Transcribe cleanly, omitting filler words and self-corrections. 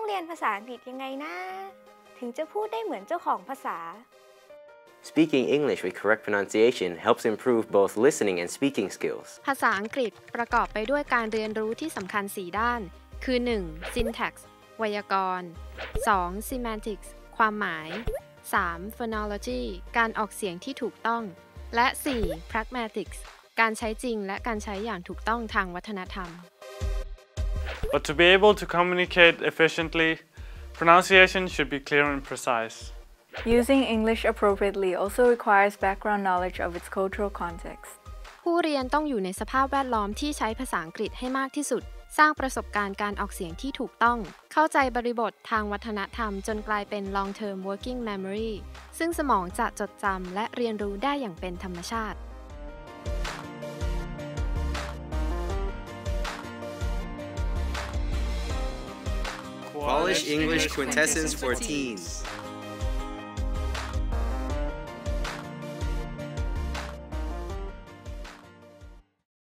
เรียนภาษาอังกฤษยังไงนะถึงจะพูดได้เหมือนเจ้าของภาษา Speaking English with correct pronunciation helps improve both listening and speaking skills. ภาษาอังกฤษประกอบไปด้วยการเรียนรู้ที่สำคัญ 4 ด้าน คือ 1. syntax ไวยากรณ์ 2. semantics ความหมาย 3. phonology การออกเสียงที่ถูกต้อง และ 4. pragmatics การใช้จริงและการใช้อย่างถูกต้องทางวัฒนธรรม But to be able to communicate efficiently, pronunciation should be clear and precise. Using English appropriately also requires background knowledge of its cultural context. ผู้เรียนต้องอยู่ในสภาพแวดล้อมที่ใช้ภาษาอังกฤษให้มากที่สุด สร้างประสบการณ์การออกเสียงที่ถูกต้อง เข้าใจบริบททางวัฒนธรรมจนกลายเป็น long-term working memory ซึ่งสมองจะจดจำและเรียนรู้ได้อย่างเป็นธรรมชาติ Polish English Quintessence for Teens